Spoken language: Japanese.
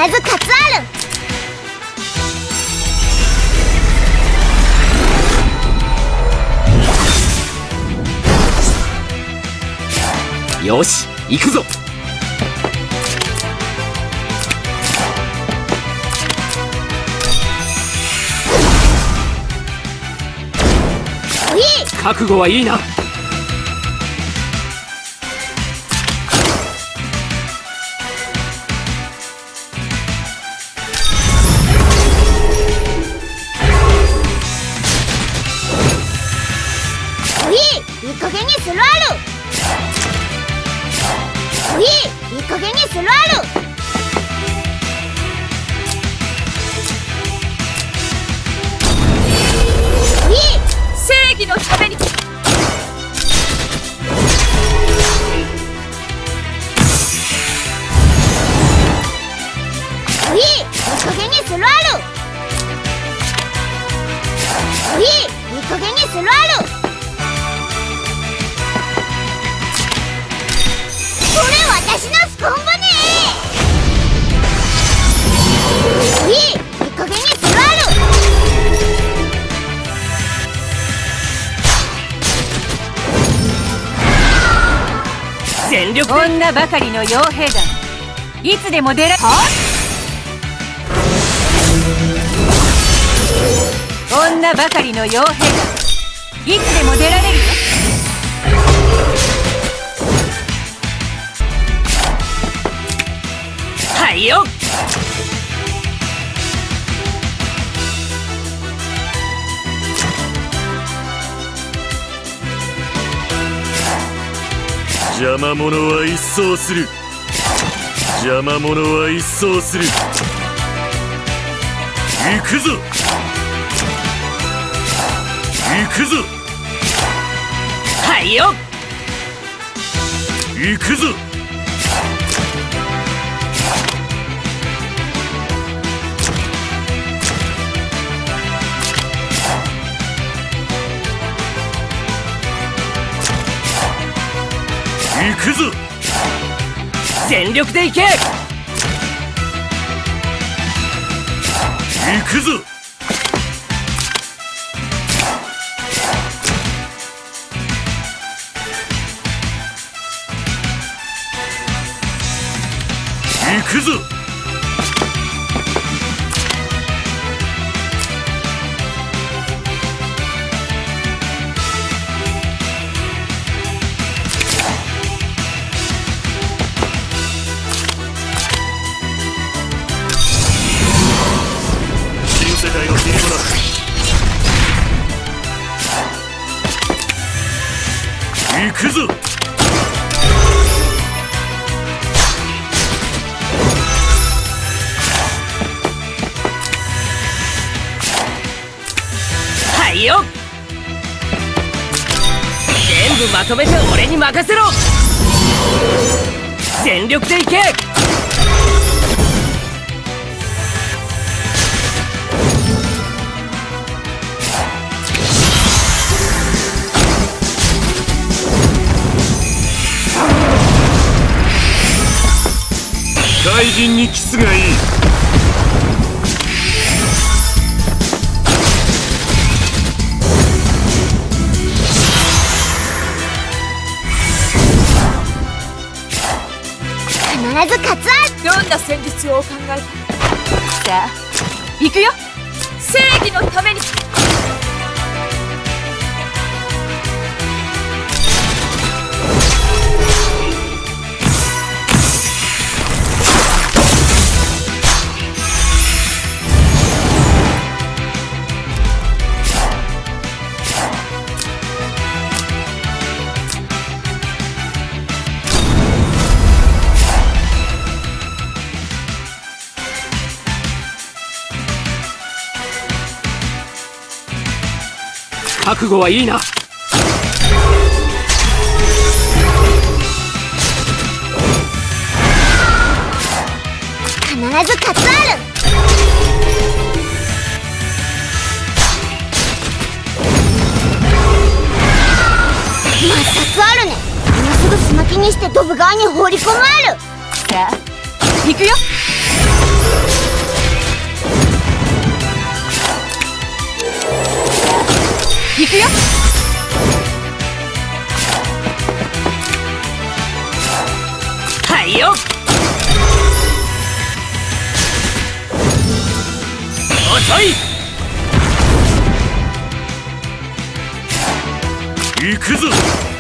ず勝つある。よし行くぞ。覚悟はいいな。 いい加減にするある。いい加減にするある。 正義のために。 いい加減にするある。いい加減にするある。これ私のスコンボね。いい加減にするある。 全力。女ばかりの傭兵団、いつでも出ら女ばかりの傭兵団、いつでも出られるよ。はいよ。 邪魔者は一掃する。邪魔者は一掃する。行くぞ行くぞ。 はいよ。 行くぞ。行くぞ。 全力で行け。 行くぞ。行くぞ。世界の切り物。行くぞ。 はいよ。全部まとめて俺に任せろ。全力で行け。 怪人にキスがいい。 必ず勝つある。 どんな戦術をお考えか。さあ行くよ。正義のために。 覚悟はいいな。 必ず勝つある。抹殺あるね。今すぐスマキにしてドブ側に放り込むある。 さあ行くよ。 行くよ。 はいよ。遅い。 行くぞ。